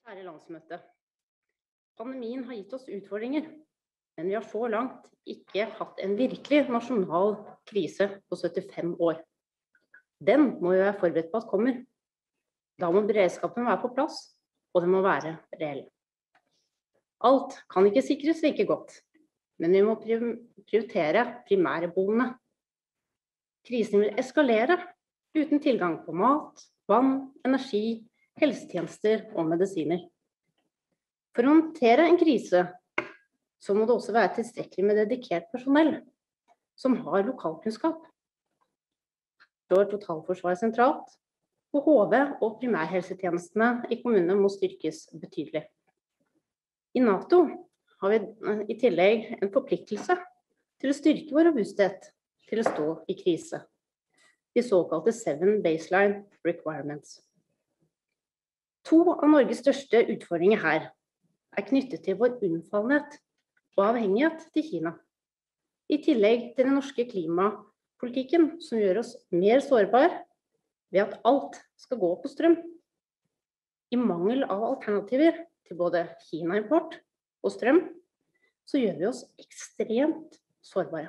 Kjære landsmøte. Pandemien har gitt oss utfordringer, men vi har så langt ikke hatt en virkelig nasjonal krise på 75 år. Den må vi være forberedt på at kommer. Da må beredskapen være på plass, og den må være reell. Alt kan ikke sikres like godt, men vi må prioritere primærbehovene. Krisen vil eskalere uten tilgang på mat, vann, energi, helsetjenester og medisiner. For å håndtere en krise, så må det også være tilstrekkelig med dedikert personell som har lokalkunnskap. Står totalforsvaret sentralt, og HV og primærhelsetjenestene i kommunene må styrkes betydelig. I NATO har vi i tillegg en forpliktelse til å styrke vår robusthet til å stå i krise. De såkalte 7 baseline requirements. 2 av Norges største utfordringer her er knyttet til vår unnfallenhet og avhengighet til Kina. I tillegg til den norske klimapolitikken som gjør oss mer sårbare ved at alt skal gå på strøm. I mangel av alternativer til både Kina-import og strøm, så gjør vi oss ekstremt sårbare.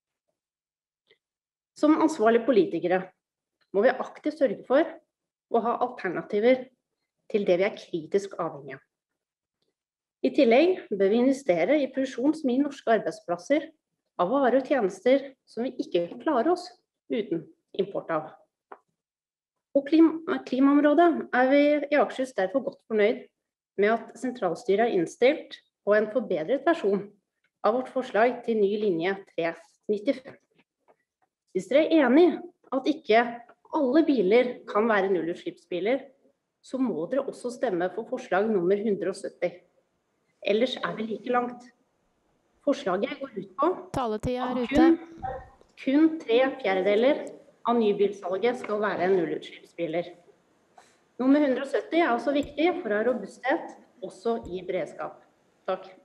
Som ansvarlige politikere må vi aktivt sørge for å ha alternativer til det vi er kritisk avhengig av. I tillegg bør vi investere i produksjon som gir norske arbeidsplasser av varer og tjenester som vi ikke kan klare oss uten import av. På klimaområdet er vi i Akershus derfor godt fornøyd med at sentralstyret er innstilt på en forbedret versjon av vårt forslag til ny linje 395. Hvis dere er enig i at ikke alle biler kan være nullutslippsbiler, så må dere også stemme for forslag nummer 170. Ellers er vi like langt. Forslaget går ut på at kun 3/4 av nybilsalget skal være nullutslippsbiler. Nummer 170 er også viktig for å ha robusthet også i beredskap. Takk.